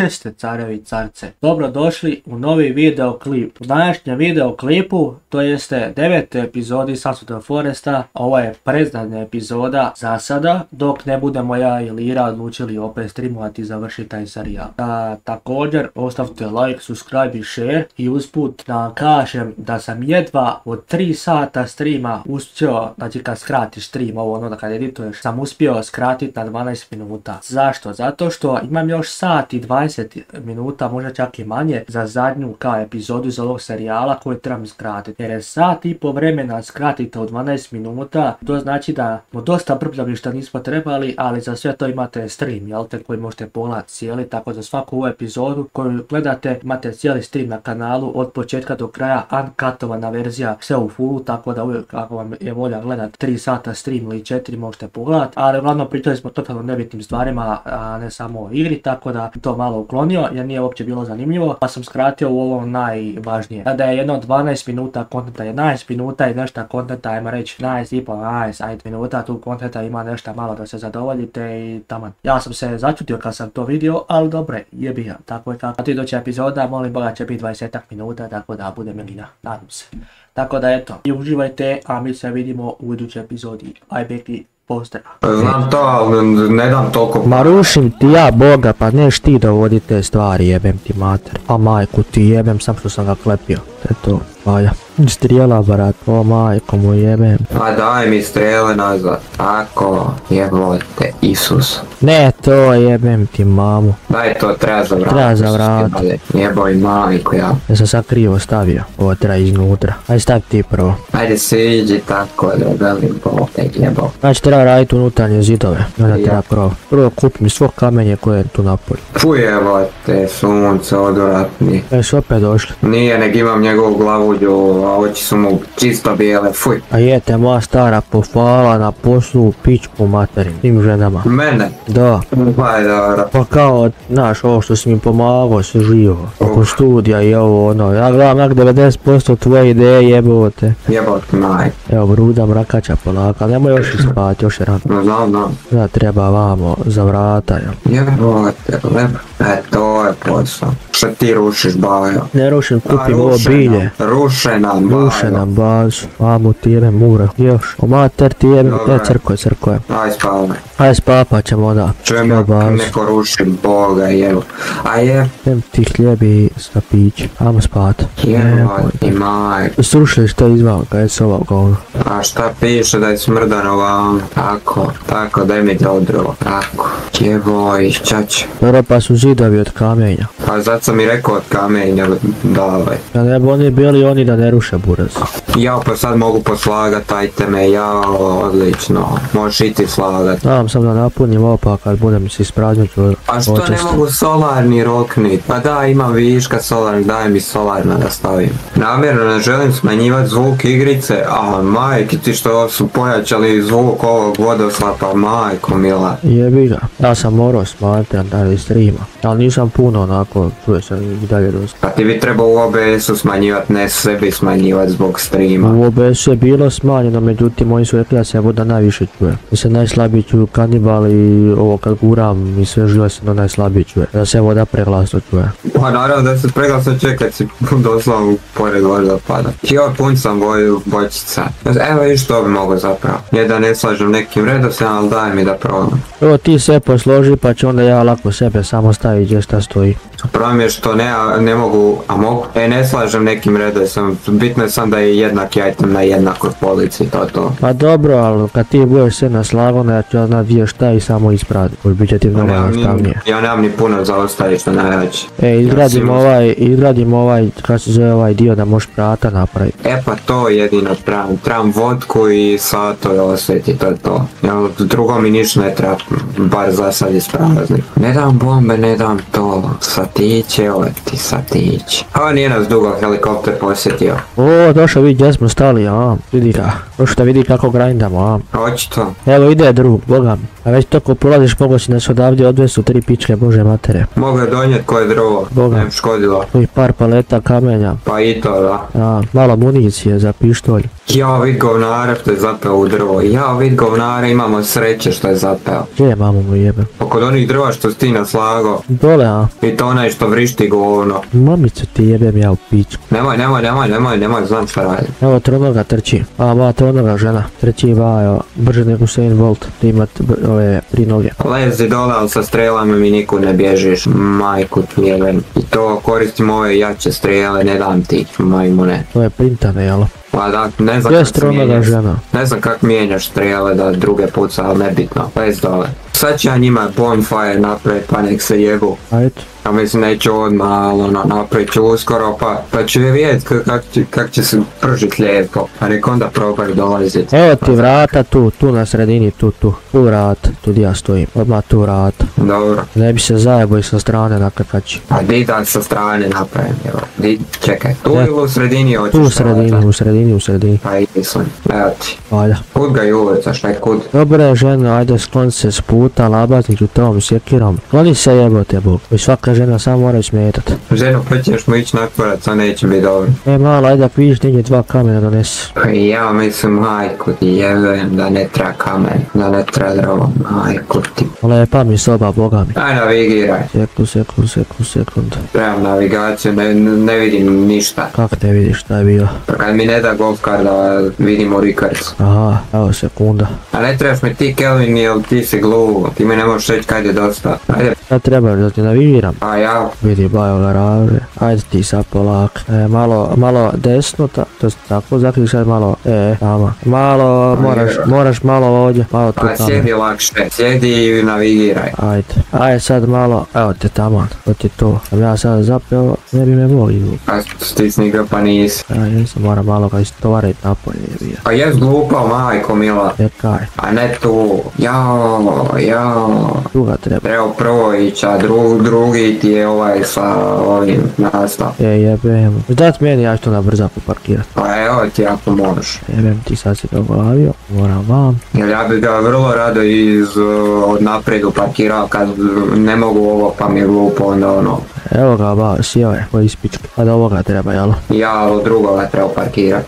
Jeste, carevi i carce. Dobrodošli u novi videoklip. U današnjem videoklipu, to jeste 9. epizodi Sons of the Foresta, ovo je predzadnja epizoda za sada, dok ne budemo ja i Lira odlučili opet streamovati i završiti taj serijal. Također, ostavite like, subscribe i share i usput da vam kažem da sam jedva od 3 sata streama uspio, znači kad skratiš stream, ovo ono da kad edituješ, sam uspio skratiti na 12 minuta. Zašto? Zato što imam još sat i 20 minuta, možda čak i manje, za zadnju kao epizodu iz ovog serijala koju trebam skratiti. Jer je sat i po vremena skratite od 12 minuta, to znači da smo dosta brbljali što nismo trebali, ali za sve to imate stream, jel te, koji možete pogledati cijeli, tako za svaku ovu epizodu koju gledate imate cijeli stream na kanalu od početka do kraja, uncutovana verzija, sve u fullu, tako da uvijek ako vam je volja gledati 3 sata stream ili 4 možete pogledati, ali uglavnom pričali smo totalno nebitnim stvarima, a ne samo o igri, tako da to malo uklonio jer nije uopće bilo zanimljivo, pa sam skratio u ovo najvažnije. Da je jedno 12 minuta kontenta, 11 minuta i nešto kontenta, ajmo reći 11,5 minuta, tu kontenta ima nešto malo da se zadovoljite i taman. Ja sam se začutio kad sam to vidio, ali dobre, jebi ga, tako je kako. A ti doći epizoda, molim Boga će biti 20 minuta, tako da bude milina, nadam se. Tako da eto, i uživajte, a mi se vidimo u idućoj epizodi. Aj beki, pozdrav. Znam to, ali ne dam toliko. Ma rušim ti ja Boga, pa neš ti dovoditi te stvari, jebem ti mater. A majku ti jebem, sam što sam ga klepio. To je to, valja. Strijela brat, o majko mu jebem. A daj mi strele nazad, tako, jebote, Isus. Ne to, jebem ti mamu. Daj to, treba zavratiti. Treba zavratiti. Jeboj majko ja. Ja sam sad krivo stavio, ovo treba iznutra. Ajde stavi ti prvo. Ajde siđi tako da velim Bog, jebo. Znači treba raditi unutarnje zidove, onda treba prvo. Prvo kupi mi svo kamenje koje je tu napolju. Fuj jebote, sunce odvratni. Su opet došli. Nije, nek imam njegovu glavuđu, a oči su mu čisto bijele, fuj. A jete moja stara pofala na poslu pičku materin, tim ženama. Mene? Da. Pa je dobro. Pa kao, znaš, ovo što si mi pomagao se živo. Oko studija i ovo ono, ja gledam jak 90% tvoje ideje jebote. Jebote maj. Evo gruda mrakača polaka, nemoj još ispati, još je rano. Znam. Da treba vamo za vrata, jel? Jebote, lepo. To je posao. Što ti rušiš bajo? Ne rušim, kupim ovo bilje. Ruše nam bajo. Ruše nam bazu. Vamo ti jebem mure. Još. O mater ti jebem, crkve. Aj spavaj. Aj spapat ćemo onda. Čujem ja neko ruši Boga jevo. A je. Jem ti hljebi sa piće. Ajmo spat. Jeboti maj. Srušili što izvao kad je sova govno. A šta piše da je smrdano vam? Tako, daj mi dobro. Tako. Jeboj, čač. Dobro pa su zidovi od kamenja. Pa zato sam i rekao od kamenja, davaj. Ja ne bi oni bili oni da ne ruše buraz. Ja pa sad mogu poslagat ajteme, odlično. Možeš i ti slagat. Znam sam da napunim ovo pa kad budem se ispraznit ću očistiti. A što ne mogu solarni roknit? Pa da, imam viška solarni, daj mi solarna da stavim. Namjerno ne želim smanjivati zvuk igrice, a majke ti što su pojačali zvuk ovog vodoslapa, majko mila. Jebi ga, ja sam morao smatrat da streama, ali nisam puno onako, čuje se i dalje dosta. Pa ti bi trebao u OBS-u smanjivati, ne sebi smanjivati zbog streama. U OBS-u je bilo smanjeno, međutim oni su rekli da se voda najviše čuje. Da se najslabije čuju kanibali i ovo kad guram i sve žive se najslabije čuje. Da se voda preglasno čuje. Pa naravno da se preglasno čuje kad si doslovno pored vodopada. Jo, pun sam bočica. Evo i što bi mogo zapravo. Je da ne slažem nekim redoslijedom, ali daj mi da probam. Evo ti sve posloži pa ću onda ja lako sebe samo staviti gdje šta stoji. Prvo mi je što ne mogu, a mogu? Ne slažem nekim redoslijedom, bitno je sam da je jednaki item na jednakoj polici, to. Pa dobro, ali kad ti budeš sve naslagano, ja ću znat gdje šta i samo ispraviti, koji bit će ti mnogo jednostavnije. Ja nemam ni puno za ostavišta najveće. Izgradim ovaj, kako se zove ovaj dio da možeš prata napraviti. Pa to jedino trebam vodku i satove osveti, to je to. Drugo mi ništa ne treba, bar za sad isprazni. Ne dam bombe, ne dam to, sad Satić, evo ti Satić. A nije nas dugo helikopter posjetio. O, došao vidi gdje smo stali, vidi ga. Došao da vidi kako grindamo, Očito. Evo ide drug, boga mi. A već toko prolaziš, mogo si nas odavdje odvesu 3 pičke, bože matere. Mogu je donijet koje drvo, Boga. ne bi škodilo. I par paleta kamenja. Pa i to da. Malo municije za pištolj. Ja vid govnara što je zapeo u drvo. Ja vid govnara, imamo sreće što je zapeo. Gdje je mamu mu jebe? Kod onih drva što si ti naslago. Dole, I to onaj što vrišti govno. Mamicu ti jebem ja u pičku. Nemoj, znam šta radi. Evo tronoga trči. Tronoga žena. Trči brže nego Usain Bolt. Ti imat ove 3 noge. Lezi dole, ali sa strelama mi nikud ne bježiš. Majku ti jebem. I to koristim ove jače strele, ne dam ti majmune. To je printane, jelo? Pa da, ne znam kako se mijenjaš. Ne znam kako mijenjaš strele da druge puca, ali nebitno. Lezi dole. Sad će ja njima bonfire napravit pa nek se jebu. Ajde. Ja mislim neću odmah, ali napravit ću uskoro pa ću je vidjet kak će se pržit lijepo. A nek onda probaju dolazit. Evo ti vrata tu na sredini, tu vrata, tu gdje ja stojim. Odmah tu vrata. Dobro. Ne bi se zajebo i sa strane nakrkaći. A di da sa strane napravim, evo. Čekaj, tu ili u sredini hoćeš? Tu u sredini. Pa i mislim, evo ti. Ajde. Kud ga julicaš, ne kud? Dobre ženo, ajde skloni se s puta, labatiću tom sjekirom. Skloni se jebote Bog. I svaka žena samo mora smetat. Ženo, pa ćeš mu ići nakvarac, a neće biti dobro. Malo, ajde ako vidiš negdje 2 kamena donesi. Pa ja mislim, majku ti jebem da ne treba kamen, da ne treba drvo, majku ti. Lepa mi soba, boga mi. Aj navigiraj. Sekund. Trebam navigaciju, ne vidim ništa. Kak ne vidiš šta je bilo? Pa kad mi ne da golf car da vidimo Rikards. Aha, evo sekunda. A ne trebaš me ti Kelvin, jel ti si gluvo, ti mi ne možeš reći kad je dosta. Ajde. Šta trebaš da ti navigiram? A ja. Vidi bajo garaže. Ajde ti sad polak. Malo desno, to je tako, zaključaj malo, tamo. Malo, moraš malo ovdje, malo tu tamo. Pa sjedi lakše, sjedi i navigiraj. Ajde sad malo, evo te tamo, to ti to. Sam ja sad zapeo, ne bi me mogli. A stisni ga pa nisi. Nisam, moram malo ga istovarit napolje. Pa jes glupao, majko mila. Čekaj. A ne tu. Jao. Druga treba. Treba prvo ići, a drugi ti je ovaj sa ovim nastav. Jebem. Dat meni, ja ću to na brza poparkirat. Pa evo ti ako možeš. Jebem ti sad si ga glavio, moram vam. Jer ja bi ga vrlo rado od napredu parkirao kad ne mogu ovo pa mi je glupo onda ono. Evo ga ba, sjeo je, koji ispički. Pa da ovoga treba, jel? Ja od drugoga treba parkirat.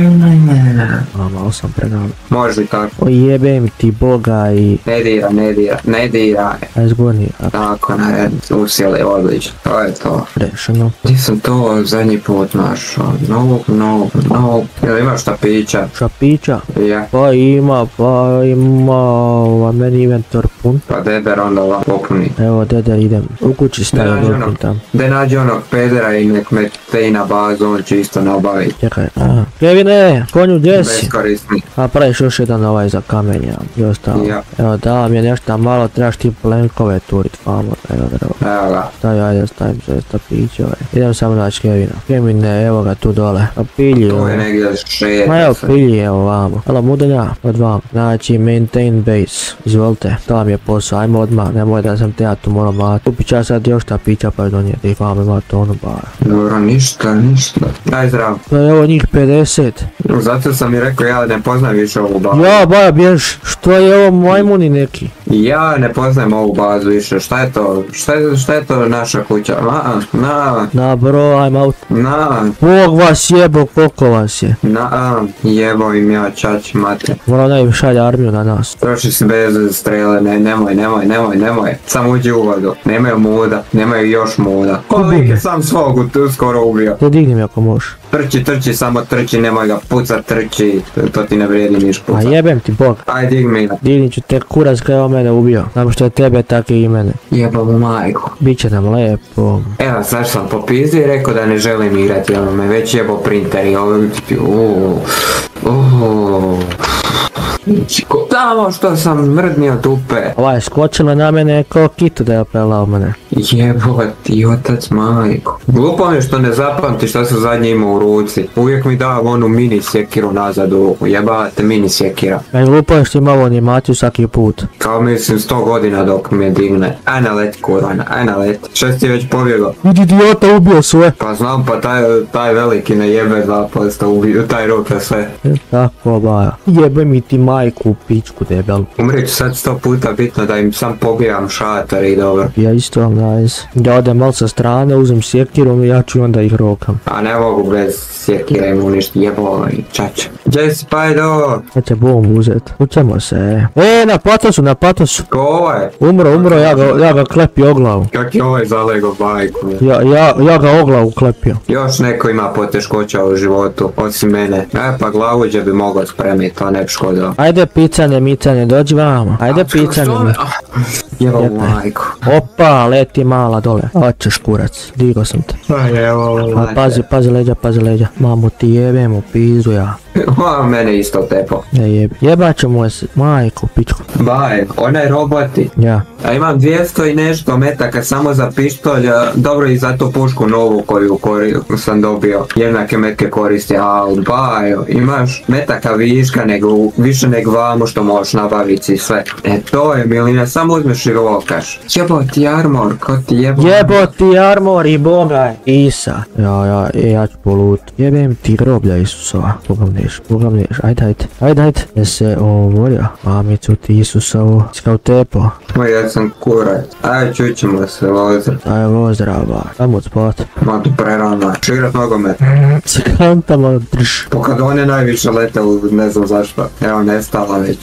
Malo sam pregavio. Može li tako? O jebem ti boga i... Ne dira. Aj zgornji. Tako, nared, usjeli, odlično. To je to. Rešeno. Gdje sam to zadnji put našao? No. Jel imaš štapića? Štapića? Ja. Pa ima, meni inventor pun. Pa deder onda popuni. Evo deder idem, u kući stavim dopun tam. Da nađe onog pedera i nek me te na bazu, on će isto nabaviti. Čekaj, Kevine, konju gdje si? Beskorisni. A praviš još jedan ovaj za kamenja i ostalo. Ja. Evo da mi je nešto malo, trebaš ti plenkove turit, famo, evo ga. Ajde, stavim se štapić ovaj. Idem samo naći Kevina. Kevine, evo ga tu dole. A pilji ovo. To je negdje šeta. Ma evo pilji, evo vamo. Halo mudenja, od vam. Znači, maintain base. Izvolite, to vam je posao, ajmo odmah, nemoj da sam te ja tu moram mati. Kupit ću ja sad još štapića pa donijeti i vamo ima tonu bara. Dobro, ništa. Daj zdravo. Pa evo njih 50. Zato sam mi rekao ja ne poznajem više ovu bazu. Ja, baja bjež, što je ovo majmuni neki? Ja ne poznajem ovu bazu više, šta je to? Šta je to naša kuća? Na bro, I'm out. Bog vas jebo, koliko vas je? Jebo im ja čači matre. Moram da im šalje armiju na nas. Troši se bez strele, nemoj. Samo uđi u vodu. Nemaju muda, nemaju još muda. Kolik je sam svog skoro ubio. Te digni mi ako možeš. Trči, samo trči, nemoj ga pucat, trči. To ti ne vrijedi niš pucat. A jebem ti Bog. Aj digni ga. Digni ću te kurac kada je on mene ubio. Znam što je tebe tako i mene. Jebam u majku. Biće nam lepo. Evo, znaš sam popizdio i rekao da ne želim igrati, ono me već jebo printer i ovo. Tamo što sam mrdnio dupe. Ova je skočila na mene ko kitu da je pelao mene. Jeboti, otac majko. Glupo mi je što ne zapamti što sam zadnje imao u ruci. Uvijek mi dao onu mini sjekiru nazad u ruku. Jebate mini sjekira. Meni glupo je što ima ovu animaciju svaki put. Kao mislim 100 godina dok mi je digne. Ajde leti kurvana, ajde leti. Šest je već pobjegao. Vidi idiota, ubio sve. Pa znam pa taj veliki ne jebe 2% ubio, taj ruka sve. Tako baja. Jebe mi ti majku u pičku debel. Umrit ću sad 100 puta bitno da im sam pobijam šator i dobro. Ja isto, nice. Da odem malo sa strane, uzem sjekirom i ja ću onda ih rokam. A ne mogu bez sjekira im uništi, jebo i čača. Gdje si Pajdo? Ja će bombu uzet. Ućemo se. Na patosu. Ko ovo je? Umro, ja ga klepio o glavu. Kak je ovaj zalego bajku? Ja ga o glavu klepio. Još neko ima poteškoća u životu, osim mene. Pa glavuđe bi mogao spremiti, to ne bi škodilo. Ajde micane, dođi vamo. Ajde picane. Jevo majku. Opa, leti mala dole. Hoćeš kurac, digo sam te. Pazi leđa. Mamu ti jebem u pizu ja. Mene isto tepo. Jebat ćemo se, majku, pičku. Baj, onaj roboti. Ja. A imam 200 i nešto metaka samo za pištolj, dobro i za tu pušku novu koju sam dobio. Jednake metke koristi, ali bajo, imaš metaka viška više nego vamo što možeš nabaviti sve. To je milina, samo uzmeš i rokaš. Jeboti armor, ko ti jeboti? Jeboti armor i bogaj. Isa. Ja ću polut. Jebem ti groblja Isusova. Poglavneš, ajde. Je se ovolja. Mamicu ti Isusovu. Skao tepo. Ja sam kurac. Ajde čućemo se vozrat. Ajde vozdrava. Tamo spat. Ma tu prerano. Širat nogomet. Skantama drž. Pa kad on je najviše letao, ne znam zašto. Evo nestala već.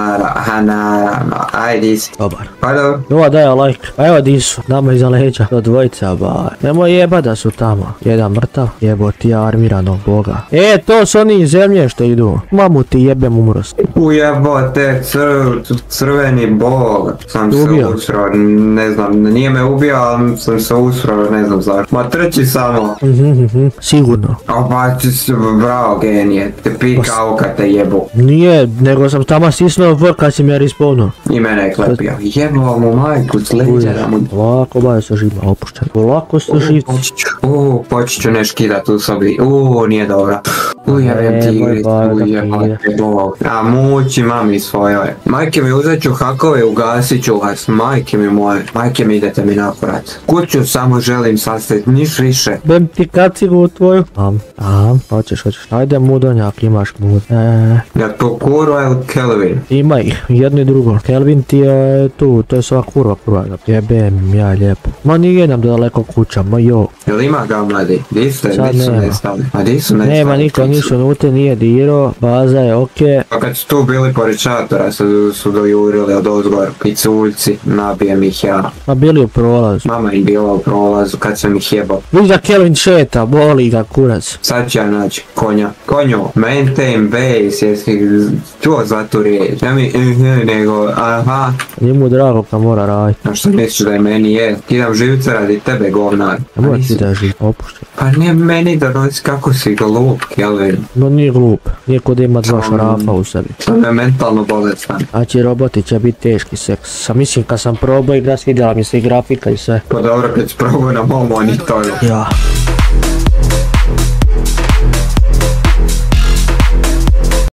Hanara. Ajde isti. Dobar. Hajde. Ova daje like. Pa evo di su. Nama iza leđa. Do dvojica ba. Nemoj jeba da su tamo. Jedan mrtav. Jebo ti armiranog boga. To su oni iz zemlje što idu. Mamu ti jebem umrost. Ujebote, crveni bog. Sam se usrao, ne znam, nije me ubio, ali sam se usrao, ne znam zašto. Ma trči samo. Sigurno. Pa ti se, bravo genije, te pika oka te jebu. Nije, nego sam tamo stisnuo V kad si me respawnuo. I mene je klepio. Jebao mu majku s leđa. Polako baje se živa, opušten. Polako se živci. Počet ću ne škidat u sobi. Nije dobro. Ujebem ti igric, ujebate bog. A mući mami svojoj. Majke mi uzet ću hakove, ugasit ću vas. Majke mi moje. Majke mi idete mi naporat. Kuću samo želim sastaviti, niš više. Bem ti kacigu tvoju. Hoćeš. Ajde mudonjak, imaš mud. Ja to kurva ili Kelvin? Ima ih, jedno i drugo. Kelvin ti je tu, to je sva kurva. Jebem ja lijepo. Ma nije nam daleko kuća, ma jo. Jel ima ga mladi? Di su nestali? A di su nestali? Nema niko, nisu nute, nije diro, baza je okej. Pa kad su tu bili pored šatora su dojurili od ozgor, piculjci, nabijem ih ja. Ma bili u prolazu. Mama im bila u prolazu kad sam ih jebao. Vidi da Kelvin šeta, boli ga kurac. Sad ću ja naći konja. Konju, maintain base, jesi čuo za tu riječ? Ja mi nego, aha. Nije mu drago kad mora raditi. A što misliš da je meni je? Kidam živce radi tebe, govnar. Ne mora ti da živ, opušten. Pa nije meni da nosi kako si glup, Kelvin. No nije glup, nije kod ima dva šarafa u sebi. To je mentalno bolestan. Znači roboti će biti teški seks. Mislim kad sam probao igrat, svidjela mi se i grafika i sve. Pa dobro kad si probao na mom monitoru. Ja.